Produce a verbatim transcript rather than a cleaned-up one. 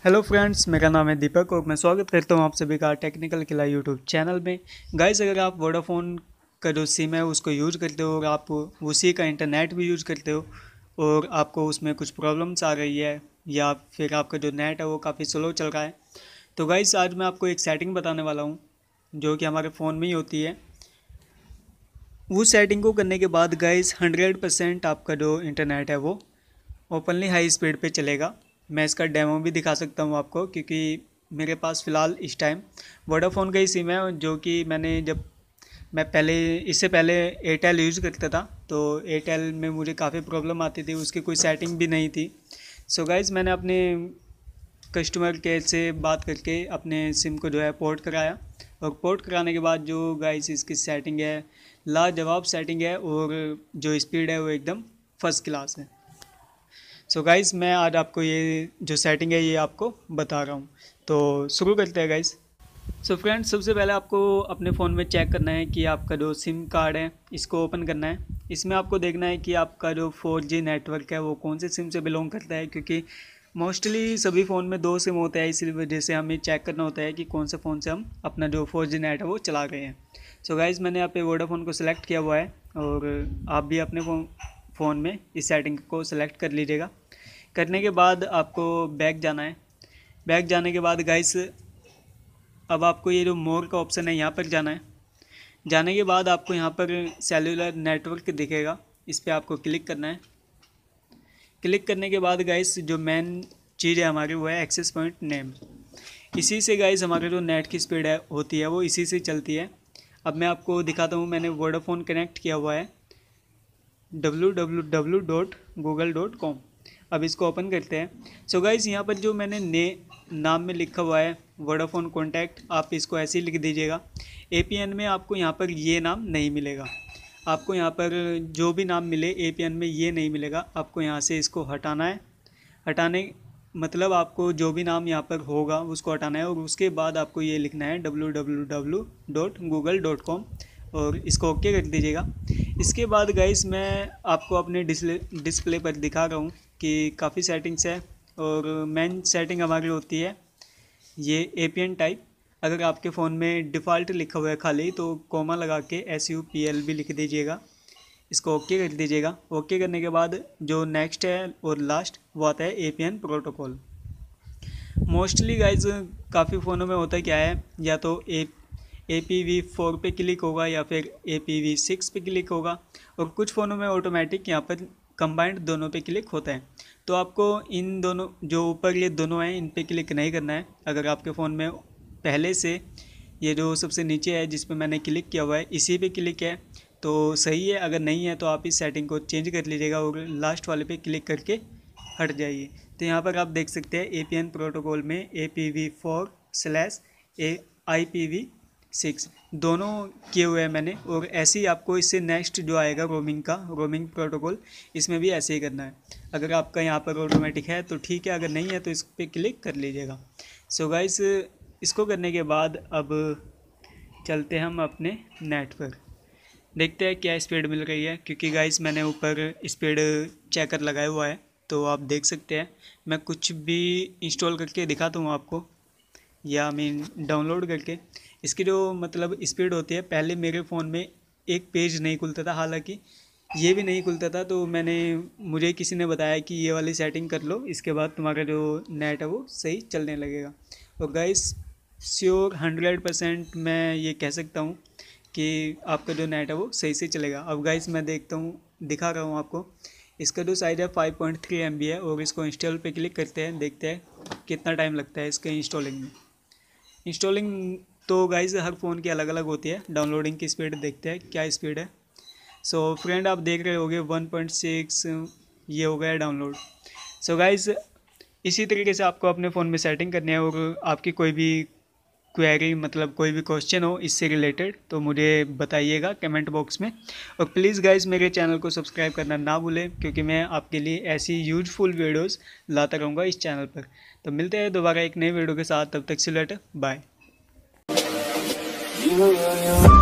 Hello friends, मेरा नाम है दीपक और मैं स्वागत करता हूं आप सभी का टेक्निकल किला यूट्यूब चैनल में। गाइस, अगर आप वोडाफोन का जो सिम है उसको यूज़ करते हो और आप उसी का इंटरनेट भी यूज़ करते हो और आपको उसमें कुछ प्रॉब्लम्स आ रही है या फिर आपका जो नेट है वो काफ़ी स्लो चल रहा है, तो गाइस आज मैं आपको एक सेटिंग बताने वाला हूँ जो कि हमारे फ़ोन में ही होती है। उस सेटिंग को करने के बाद गाइस हंड्रेड परसेंट आपका जो इंटरनेट है वो ओपनली हाई स्पीड पे चलेगा। मैं इसका डेमो भी दिखा सकता हूँ आपको, क्योंकि मेरे पास फ़िलहाल इस टाइम वोडाफोन का ही सिम है, जो कि मैंने जब मैं पहले इससे पहले एयरटेल यूज़ करता था तो एयरटेल में मुझे काफ़ी प्रॉब्लम आती थी, उसकी कोई सेटिंग भी नहीं थी। सो गाइज़, मैंने अपने कस्टमर केयर से बात करके अपने सिम को जो है पोर्ट कराया और पोर्ट कराने के बाद जो गाइस इसकी सेटिंग है लाजवाब सेटिंग है और जो स्पीड है वो एकदम फर्स्ट क्लास है। सो so गाइस, मैं आज आपको ये जो सेटिंग है ये आपको बता रहा हूँ, तो शुरू करते हैं गाइस। सो फ्रेंड्स, सबसे पहले आपको अपने फ़ोन में चेक करना है कि आपका जो सिम कार्ड है इसको ओपन करना है। इसमें आपको देखना है कि आपका जो फोर जी नेटवर्क है वो कौन से सिम से बिलोंग करता है, क्योंकि मोस्टली सभी फ़ोन में दो सिम होते हैं, इसी वजह से हमें चेक करना होता है कि कौन से फ़ोन से हम अपना जो फोर जी नेट है वो चला रहे हैं। सो so गाइज़, मैंने यहाँ पे वोडाफोन को सिलेक्ट किया हुआ है और आप भी अपने फ़ोन में इस सेटिंग को सिलेक्ट कर लीजिएगा। करने के बाद आपको बैक जाना है। बैक जाने के बाद गाइस अब आपको ये जो मोर का ऑप्शन है यहाँ पर जाना है। जाने के बाद आपको यहाँ पर सेलुलर नेटवर्क दिखेगा, इस पर आपको क्लिक करना है। क्लिक करने के बाद गाइस जो मेन चीज़ है हमारी वो है एक्सेस पॉइंट नेम। इसी से गाइस हमारे जो नेट की स्पीड है होती है वो इसी से चलती है। अब मैं आपको दिखाता हूँ, मैंने वोडाफोन कनेक्ट किया हुआ है W W W dot Google dot com. अब इसको ओपन करते हैं। सो गाइस, यहाँ पर जो मैंने ने नाम में लिखा हुआ है वोडाफोन कॉन्टैक्ट, आप इसको ऐसे ही लिख दीजिएगा। एपीएन में आपको यहाँ पर ये नाम नहीं मिलेगा, आपको यहाँ पर जो भी नाम मिले एपीएन में ये नहीं मिलेगा। आपको यहाँ से इसको हटाना है। हटाने मतलब आपको जो भी नाम यहाँ पर होगा उसको हटाना है और उसके बाद आपको ये लिखना है W W W dot Google dot com और इसको ओके कर दीजिएगा। इसके बाद गाइस मैं आपको अपने डिस्प्ले डिस्प्ले पर दिखा रहा हूँ कि काफ़ी सेटिंग्स है और मेन सेटिंग हमारी होती है ये एपीएन टाइप। अगर आपके फ़ोन में डिफ़ॉल्ट लिखा हुआ है खाली तो कोमा लगा के एस यू पी एल भी लिख दीजिएगा, इसको ओके कर दीजिएगा। ओके करने के बाद जो नेक्स्ट है और लास्ट वो आता है एपीएन प्रोटोकॉल। मोस्टली गाइज काफ़ी फ़ोनों में होता है क्या है, या तो A A P V four पे क्लिक होगा या फिर ए पी वी सिक्स पे क्लिक होगा और कुछ फ़ोनों में ऑटोमेटिक यहाँ पर कंबाइंड दोनों पे क्लिक होता है। तो आपको इन दोनों जो ऊपर ये दोनों हैं इन पे क्लिक नहीं करना है। अगर आपके फ़ोन में पहले से ये जो सबसे नीचे है जिस पे मैंने क्लिक किया हुआ है इसी पे क्लिक है तो सही है, अगर नहीं है तो आप इस सेटिंग को चेंज कर लीजिएगा और लास्ट वाले पे क्लिक करके हट जाइए। तो यहाँ पर आप देख सकते हैं ए पी एन प्रोटोकॉल में A P V four slash A I P V six दोनों किए हुए हैं मैंने, और ऐसे ही आपको इससे नेक्स्ट जो आएगा रोमिंग का रोमिंग प्रोटोकॉल इसमें भी ऐसे ही करना है। अगर आपका यहाँ पर ऑटोमेटिक है तो ठीक है, अगर नहीं है तो इस पर क्लिक कर लीजिएगा। सो गाइस, इसको करने के बाद अब चलते हैं हम अपने नेट पर, देखते हैं क्या स्पीड मिल रही है, क्योंकि गाइस मैंने ऊपर स्पीड चेकर लगाया हुआ है तो आप देख सकते हैं। मैं कुछ भी इंस्टॉल करके दिखाता हूँ आपको या मीन डाउनलोड करके। इसकी जो मतलब स्पीड होती है, पहले मेरे फ़ोन में एक पेज नहीं खुलता था, हालांकि ये भी नहीं खुलता था, तो मैंने मुझे किसी ने बताया कि ये वाली सेटिंग कर लो, इसके बाद तुम्हारा जो नेट है वो सही चलने लगेगा। और गाइस श्योर हंड्रेड परसेंट मैं ये कह सकता हूँ कि आपका जो नेट है वो सही से चलेगा। अब गाइस मैं देखता हूँ दिखा रहा हूँ आपको, इसका जो साइज़ है five point three M B है और इसको इंस्टॉल पे क्लिक करते हैं, देखते हैं कितना टाइम लगता है इसके इंस्टॉलिंग में। इंस्टॉलिंग तो गाइस हर फ़ोन की अलग अलग होती है। डाउनलोडिंग की स्पीड देखते हैं क्या स्पीड है। सो so, फ्रेंड आप देख रहे होंगे वन पॉइंट सिक्स ये हो गया डाउनलोड। सो so, गाइस इसी तरीके से आपको अपने फ़ोन में सेटिंग करनी है और आपकी कोई भी क्वेरी मतलब कोई भी क्वेश्चन हो इससे रिलेटेड तो मुझे बताइएगा कमेंट बॉक्स में। और प्लीज़ गाइस मेरे चैनल को सब्सक्राइब करना ना भूलें, क्योंकि मैं आपके लिए ऐसी यूजफुल वीडियोस लाता रहूँगा इस चैनल पर। तो मिलते हैं दोबारा एक नई वीडियो के साथ, तब तक से लेटर बाय।